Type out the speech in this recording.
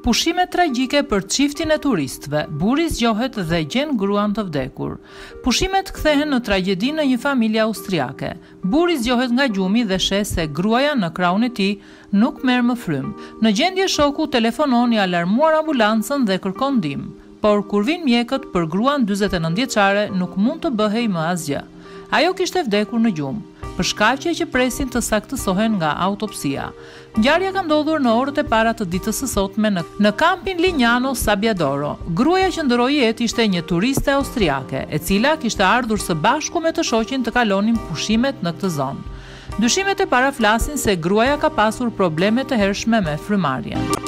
Pushime tragjike për çiftin e turistëve. Burri zgjohet dhe gjen gruan të vdekur. Pushimet kthehen në tragjedi në një familje austriake. Burri zgjohet nga gjumi dhe sheh se gruaja në krahun e tij nuk merr më frym. Në gjendje shoku telefonon i alarmuar ambulancën dhe kërkon ndihmë. Por kur vin mjekët për gruan 49 vjeçare nuk mund të bëhej më asgjë. Ajo kishte vdekur në gjumë, për shkaqe që presin të saktësohen nga autopsia. Ngjarja ka ndodhur në orët e para të ditës së sotme në kampin Lignano Sabbiadoro. Gruaja që ndroi jetë ishte një turiste austriake, e cila kishte ardhur së bashku me të shoqin të kalonin pushimet në këtë zonë. Dyshimet e para flasin se gruaja ka pasur probleme të hershme me frymarrjen.